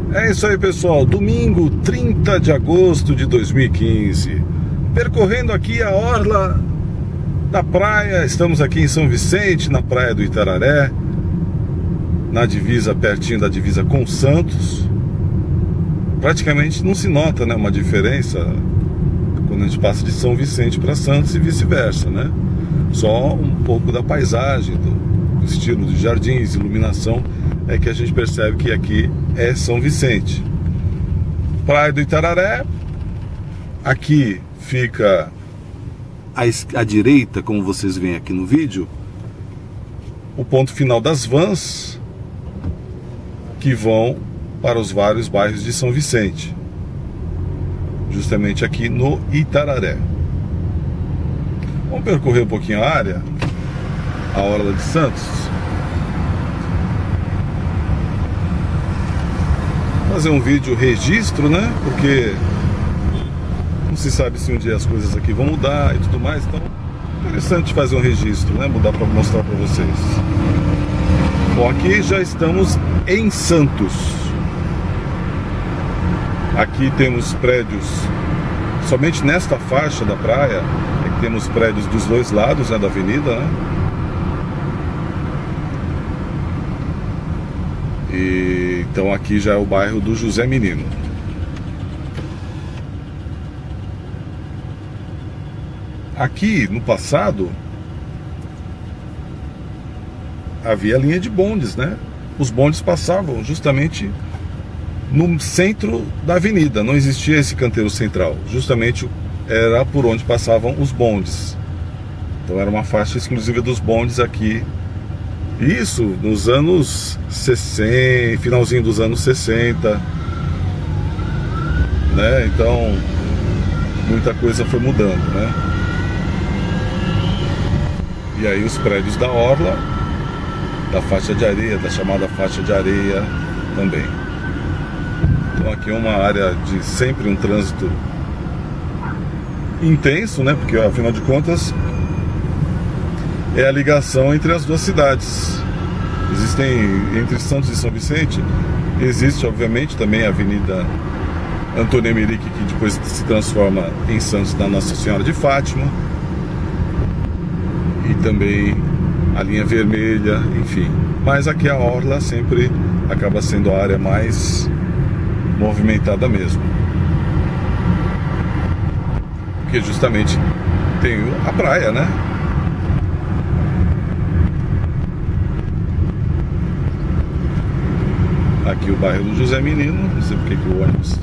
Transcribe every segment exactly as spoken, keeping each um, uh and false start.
É isso aí, pessoal, domingo trinta de agosto de dois mil e quinze, percorrendo aqui a orla da praia. Estamos aqui em São Vicente, na praia do Itararé, na divisa, pertinho da divisa com Santos. Praticamente não se nota, né, uma diferença quando a gente passa de São Vicente para Santos e vice-versa, né? Só um pouco da paisagem, do estilo de jardins, iluminação, é que a gente percebe que aqui é São Vicente. Praia do Itararé. Aqui fica à, à direita, como vocês veem aqui no vídeo, o ponto final das vans que vão para os vários bairros de São Vicente, justamente aqui no Itararé. Vamos percorrer um pouquinho a área, a orla de Santos, fazer um vídeo registro, né? Porque não se sabe se um dia as coisas aqui vão mudar e tudo mais, então é interessante fazer um registro, né? Mudar para mostrar para vocês. Bom, aqui já estamos em Santos. Aqui temos prédios, somente nesta faixa da praia é que temos prédios dos dois lados, né, da avenida, né? E, então aqui já é o bairro do José Menino. Aqui no passado havia linha de bondes, né? Os bondes passavam justamente no centro da avenida, não existia esse canteiro central, justamente era por onde passavam os bondes. Então era uma faixa exclusiva dos bondes aqui. Isso nos anos sessenta, finalzinho dos anos sessenta, né? Então muita coisa foi mudando, né? E aí os prédios da orla, da faixa de areia, da chamada faixa de areia também. Então aqui é uma área de sempre um trânsito intenso, né? Porque afinal de contas é a ligação entre as duas cidades. Existem, entre Santos e São Vicente, existe obviamente também a Avenida Antônio Emerick, que depois se transforma em Santos da Nossa Senhora de Fátima, e também a linha vermelha, enfim. Mas aqui a orla sempre acaba sendo a área mais movimentada mesmo, porque justamente tem a praia, né? Aqui o bairro do José Menino, não sei porque que o ônibus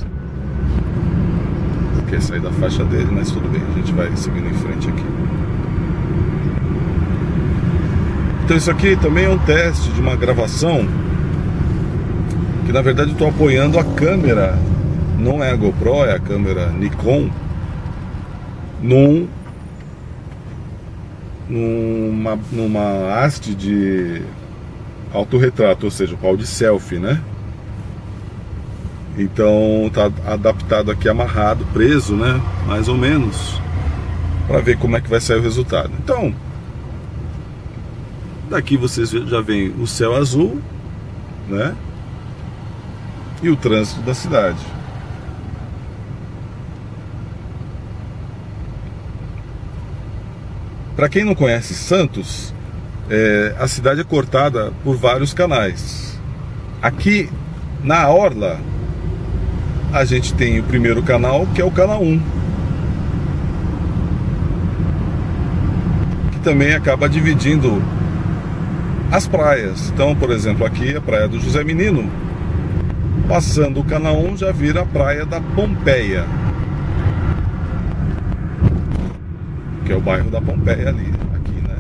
quer sair da faixa dele, mas tudo bem, a gente vai seguindo em frente aqui. Então isso aqui também é um teste de uma gravação, que na verdade eu estou apoiando a câmera, não é a GoPro, é a câmera Nikon, num, numa, numa haste de autorretrato, ou seja, o pau de selfie, né? Então tá adaptado aqui, amarrado, preso, né? Mais ou menos, para ver como é que vai sair o resultado. Então, daqui vocês já veem o céu azul, né? E o trânsito da cidade. Para quem não conhece Santos, é, a cidade é cortada por vários canais. Aqui na orla a gente tem o primeiro canal, que é o canal um, que também acaba dividindo as praias. Então, por exemplo, aqui a praia do José Menino, passando o canal um já vira a praia da Pompeia, que é o bairro da Pompeia ali, aqui, né?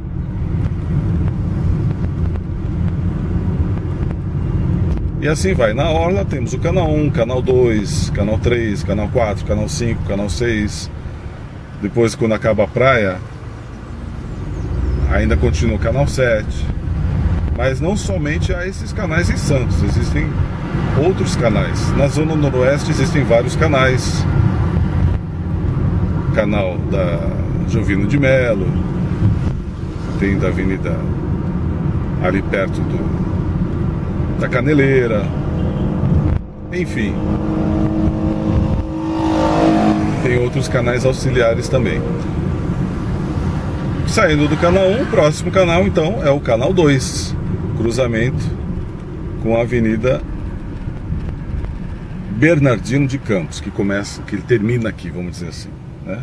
E assim vai. Na orla temos o canal um, canal dois, canal três, canal quatro, canal cinco, canal seis. Depois, quando acaba a praia, ainda continua o canal sete. Mas não somente há esses canais em Santos, existem outros canais. Na zona noroeste existem vários canais. Canal da Jovino de Melo, tem da avenida ali perto do, da Caneleira, Enfim, tem outros canais auxiliares também. Saindo do canal um, o próximo canal então é o canal dois, cruzamento com a Avenida Bernardino de Campos, que começa, que termina aqui, vamos dizer assim, né?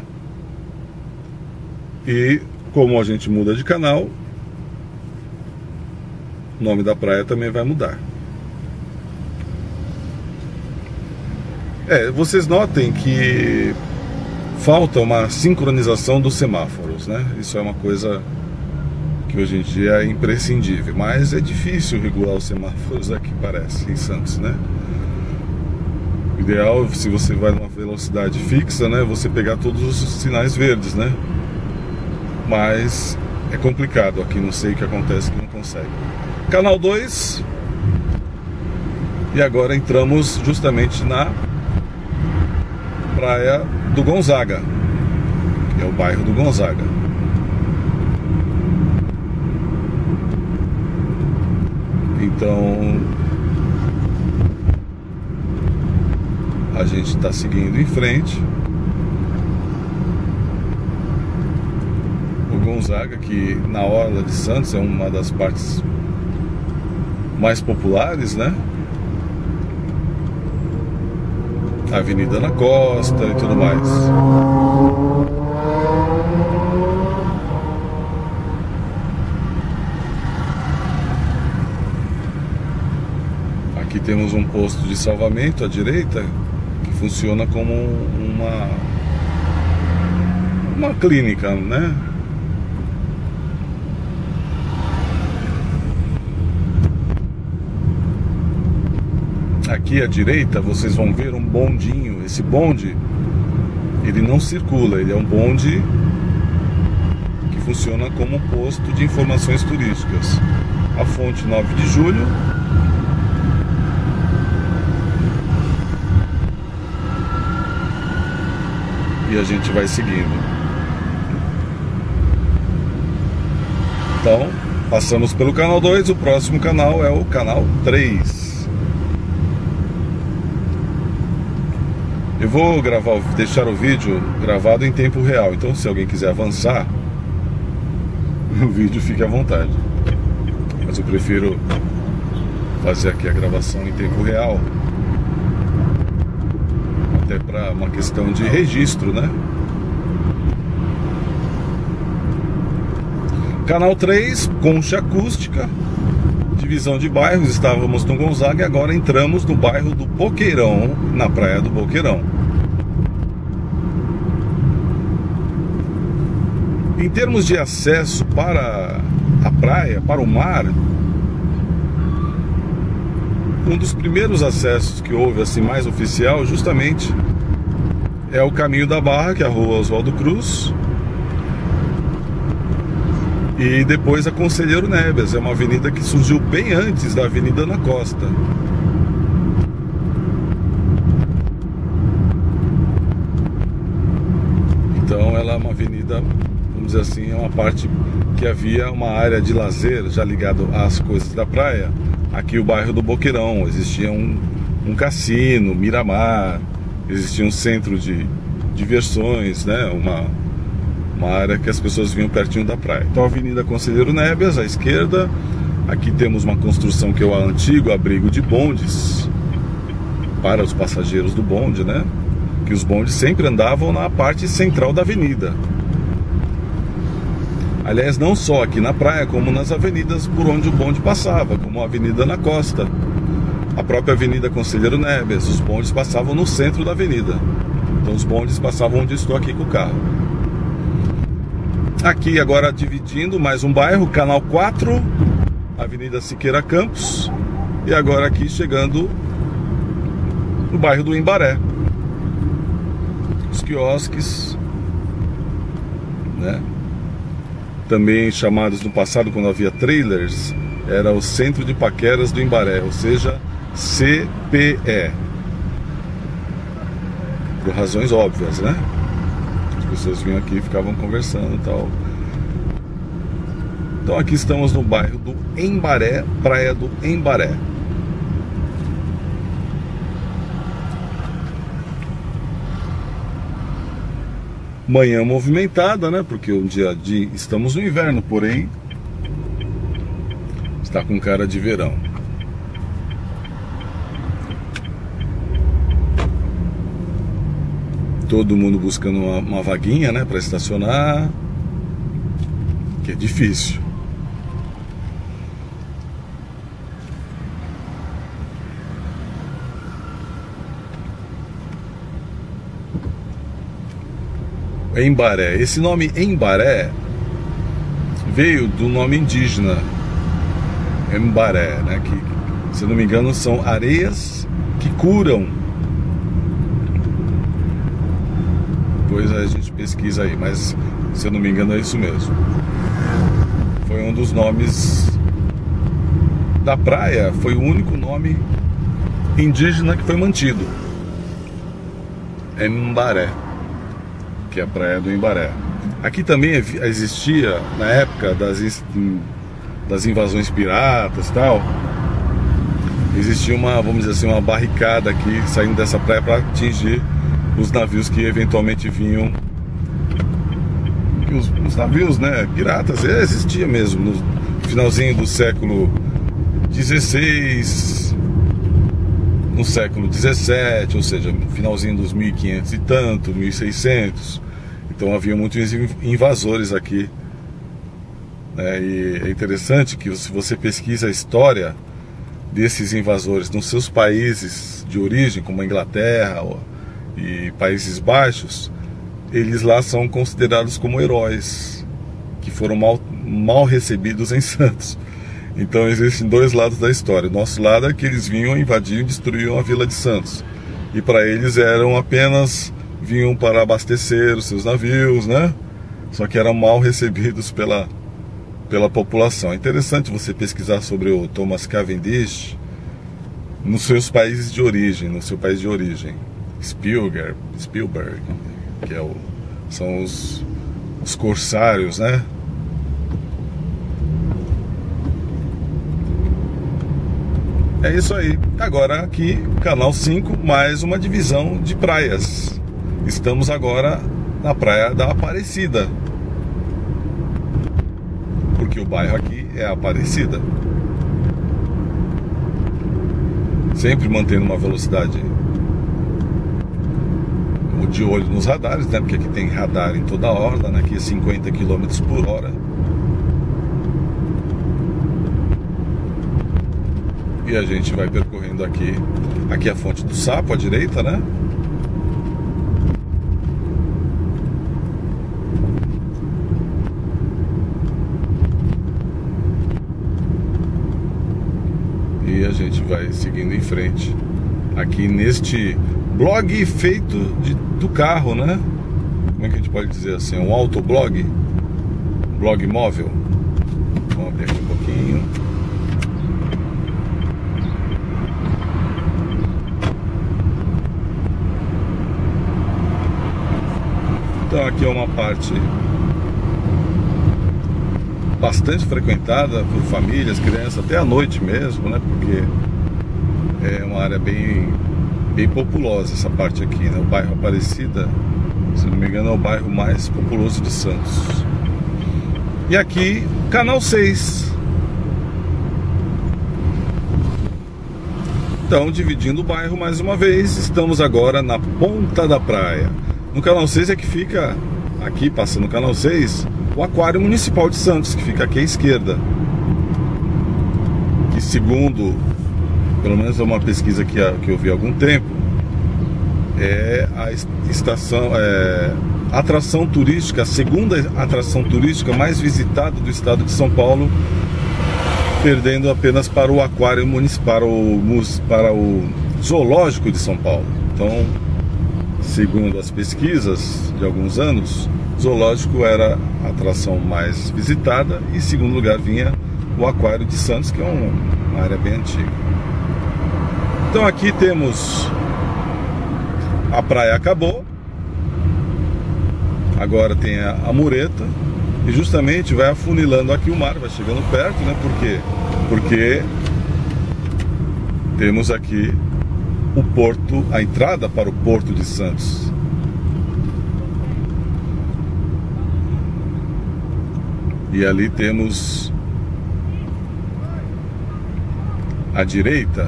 E como a gente muda de canal, o nome da praia também vai mudar. É, vocês notem que falta uma sincronização dos semáforos, né? Isso é uma coisa que hoje em dia é imprescindível, mas é difícil regular os semáforos aqui, parece, em Santos, né? O ideal, se você vai numa velocidade fixa, né, você pegar todos os sinais verdes, né? Mas é complicado aqui, não sei o que acontece que não consegue. Canal dois. E agora entramos justamente na praia do Gonzaga, que é o bairro do Gonzaga. Então a gente está seguindo em frente. O Gonzaga, que na orla de Santos é uma das partes mais populares, né? Avenida na Costa e tudo mais. Aqui temos um posto de salvamento à direita que funciona como uma uma clínica, né? Aqui à direita vocês vão ver um bondinho. Esse bonde, ele não circula, ele é um bonde que funciona como um posto de informações turísticas. A fonte nove de julho. E a gente vai seguindo. Então, passamos pelo canal dois, o próximo canal é o canal três. Eu vou gravar, deixar o vídeo gravado em tempo real, então se alguém quiser avançar o vídeo, fique à vontade. Mas eu prefiro fazer aqui a gravação em tempo real, até para uma questão de registro, né? Canal três, concha acústica, divisão de bairros. Estávamos no Gonzaga e agora entramos no bairro do Boqueirão, na praia do Boqueirão. Em termos de acesso para a praia, para o mar, um dos primeiros acessos que houve assim mais oficial justamente é o Caminho da Barra, que é a rua Oswaldo Cruz, e depois a Conselheiro Nebias, é uma avenida que surgiu bem antes da Avenida na Costa. Então ela é uma avenida, vamos dizer assim, é uma parte que havia uma área de lazer já ligado às coisas da praia. Aqui o bairro do Boqueirão, existia um, um cassino, Miramar, existia um centro de diversões, né? Uma, uma área que as pessoas vinham pertinho da praia. Então a Avenida Conselheiro Nebias, à esquerda. Aqui temos uma construção que é o antigo abrigo de bondes para os passageiros do bonde, né? Que os bondes sempre andavam na parte central da avenida. Aliás, não só aqui na praia, como nas avenidas por onde o bonde passava, como a Avenida na Costa, a própria Avenida Conselheiro Nebias. Os bondes passavam no centro da avenida. Então os bondes passavam onde estou aqui com o carro. Aqui agora dividindo mais um bairro, Canal quatro, Avenida Siqueira Campos. E agora aqui chegando no bairro do Embaré. Os quiosques, né? Também chamados no passado, quando havia trailers, era o Centro de Paqueras do Embaré, ou seja, C P E. Por razões óbvias, né? As pessoas vinham aqui e ficavam conversando e tal. Então aqui estamos no bairro do Embaré, praia do Embaré. manhã movimentada, né? Porque um dia de estamos no inverno, porém está com cara de verão. Todo mundo buscando uma, uma vaguinha, né, para estacionar, que é difícil. Embaré. Esse nome Embaré veio do nome indígena Embaré, né, que, se eu não me engano, são areias que curam. Depois a gente pesquisa aí, mas se eu não me engano é isso mesmo. Foi um dos nomes da praia, foi o único nome indígena que foi mantido. Embaré, que é a praia do Embaré. Aqui também existia, na época das, das invasões piratas e tal, existia uma, vamos dizer assim, uma barricada aqui saindo dessa praia para atingir os navios que eventualmente vinham, os, os navios, né, piratas, existia mesmo no finalzinho do século dezesseis, no século dezessete, ou seja, no finalzinho dos mil e quinhentos e tanto, mil e seiscentos. Então havia muitos invasores aqui, né, e é interessante que se você pesquisa a história desses invasores nos seus países de origem, como a Inglaterra e Países Baixos, eles lá são considerados como heróis que foram mal, mal recebidos em Santos. Então existem dois lados da história. O nosso lado é que eles vinham, invadiam e destruíam a Vila de Santos, e para eles eram apenas, vinham para abastecer os seus navios, né? Só que eram mal recebidos pela, pela população. É interessante você pesquisar sobre o Thomas Cavendish nos seus países de origem, no seu país de origem. Spielberg, Spielberg, que é o, são os, os corsários, né? É isso aí. Agora aqui, Canal cinco, mais uma divisão de praias. Estamos agora na Praia da Aparecida, porque o bairro aqui é Aparecida. Sempre mantendo uma velocidade de olho nos radares, né? Porque aqui tem radar em toda a orla, né? Aqui é cinquenta quilômetros por hora. E a gente vai percorrendo aqui. Aqui é a Fonte do Sapo à direita, né? E a gente vai seguindo em frente aqui neste blog feito de, do carro, né? Como é que a gente pode dizer assim? Um autoblog, blog móvel. Vamos abrir aqui um pouquinho. Então aqui é uma parte bastante frequentada por famílias, crianças, até à noite mesmo, né? Porque é uma área bem, bem populosa essa parte aqui, né? O bairro Aparecida, se não me engano, é o bairro mais populoso de Santos. E aqui, Canal seis. Então, dividindo o bairro mais uma vez, estamos agora na ponta da praia. No Canal seis é que fica, aqui passando o Canal seis, o Aquário Municipal de Santos, que fica aqui à esquerda. Que segundo, pelo menos é uma pesquisa que, que eu vi há algum tempo, é a estação, é, atração turística, a segunda atração turística mais visitada do estado de São Paulo, perdendo apenas para o Aquário Municipal, para o, para o Zoológico de São Paulo. Então, segundo as pesquisas de alguns anos, o Zoológico era a atração mais visitada, e em segundo lugar vinha o Aquário de Santos, que é um, uma área bem antiga. Então aqui temos a praia, acabou, agora tem a, a mureta, e justamente vai afunilando aqui o mar, vai chegando perto, né? Por quê? Porque temos aqui o porto, a entrada para o Porto de Santos. E ali temos à direita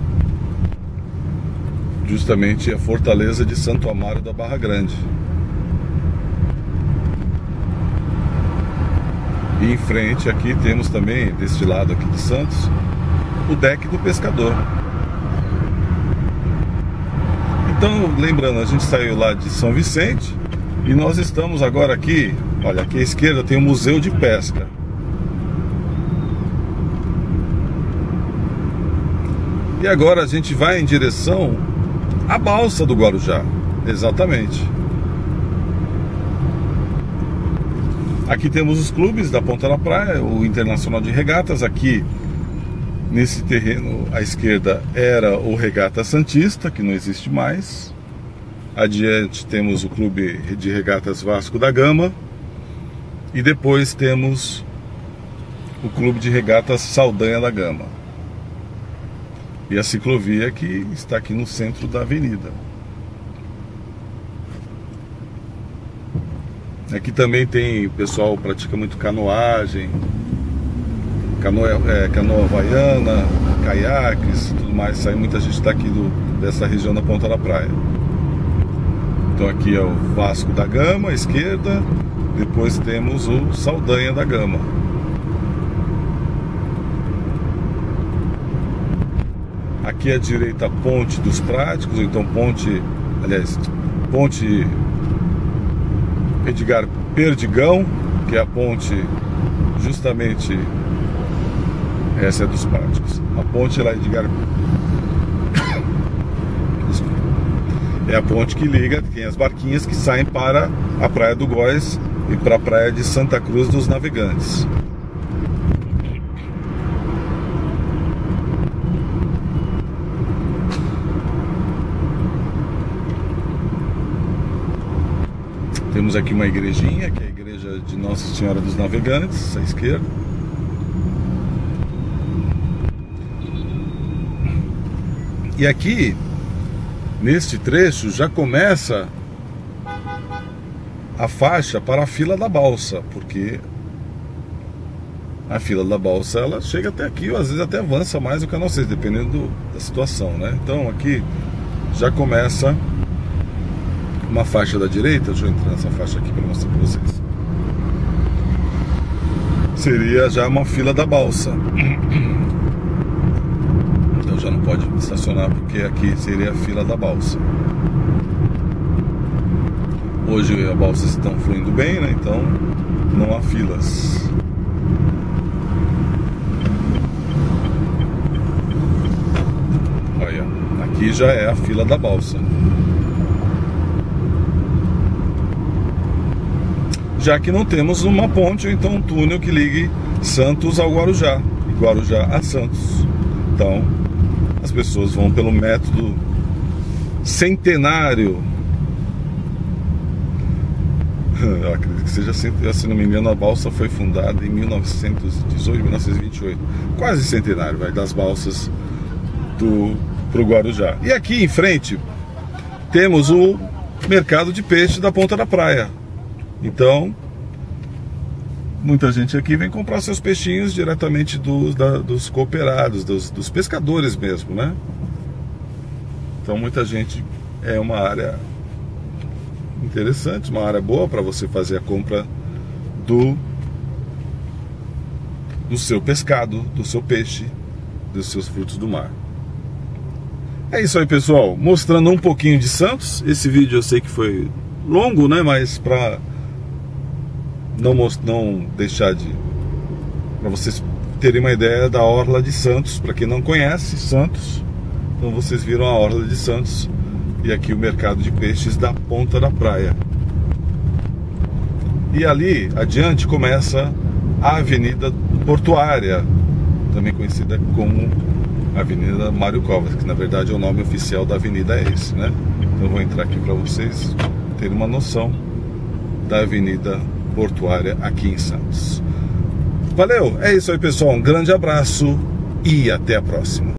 justamente a fortaleza de Santo Amaro da Barra Grande. E em frente aqui temos também, deste lado aqui de Santos, o deck do pescador. Então, lembrando, a gente saiu lá de São Vicente e nós estamos agora aqui, olha, aqui à esquerda tem o Museu de Pesca. E agora a gente vai em direção à balsa do Guarujá, exatamente. Aqui temos os clubes da Ponta da Praia, o Internacional de Regatas. Aqui nesse terreno à esquerda era o Regata Santista, que não existe mais. Adiante temos o Clube de Regatas Vasco da Gama. E depois temos o Clube de Regatas Saldanha da Gama. E a ciclovia que está aqui no centro da avenida. Aqui também tem, o pessoal pratica muito canoagem, canoa, é, canoa havaiana, caiaques e tudo mais. Sai muita gente daqui do, dessa região da Ponta da Praia. Então aqui é o Vasco da Gama, à esquerda. Depois temos o Saldanha da Gama. Aqui à direita a Ponte dos Práticos, ou então Ponte, aliás, Ponte Edgar Perdigão, que é a ponte justamente, essa é dos Práticos. A ponte lá Edgar é a ponte que liga, tem as barquinhas que saem para a Praia do Góis e para a Praia de Santa Cruz dos Navegantes. Temos aqui uma igrejinha, que é a igreja de Nossa Senhora dos Navegantes, à esquerda. E aqui, neste trecho, já começa a faixa para a fila da balsa, porque a fila da balsa ela chega até aqui, ou às vezes até avança mais do que a nossa, dependendo do, da situação, né? Então aqui já começa uma faixa da direita. Deixa eu entrar nessa faixa aqui para mostrar para vocês. Seria já uma fila da balsa. Então já não pode estacionar, porque aqui seria a fila da balsa. Hoje as balsas estão fluindo bem, né? Então não há filas. Olha, aqui já é a fila da balsa. Já que não temos uma ponte ou então um túnel que ligue Santos ao Guarujá e Guarujá a Santos. Então as pessoas vão pelo método centenário. Eu acredito que seja, se não me engano, a balsa foi fundada em mil novecentos e dezoito, mil novecentos e vinte e oito, quase centenário, vai, das balsas do pro Guarujá. E aqui em frente temos o mercado de peixe da Ponta da Praia. Então, muita gente aqui vem comprar seus peixinhos diretamente dos, da, dos cooperados, dos, dos pescadores mesmo, né? Então, muita gente, é uma área interessante, uma área boa para você fazer a compra do, do seu pescado, do seu peixe, dos seus frutos do mar. É isso aí, pessoal. Mostrando um pouquinho de Santos. Esse vídeo eu sei que foi longo, né? Mas para não, não deixar de... para vocês terem uma ideia da Orla de Santos. Para quem não conhece Santos, então vocês viram a Orla de Santos. E aqui o mercado de peixes da Ponta da Praia. E ali adiante começa a Avenida Portuária, também conhecida como Avenida Mário Covas, que na verdade é o nome oficial da avenida, é esse, né? Então eu vou entrar aqui para vocês terem uma noção da Avenida Portuária aqui em Santos. Valeu, é isso aí, pessoal, um grande abraço e até a próxima.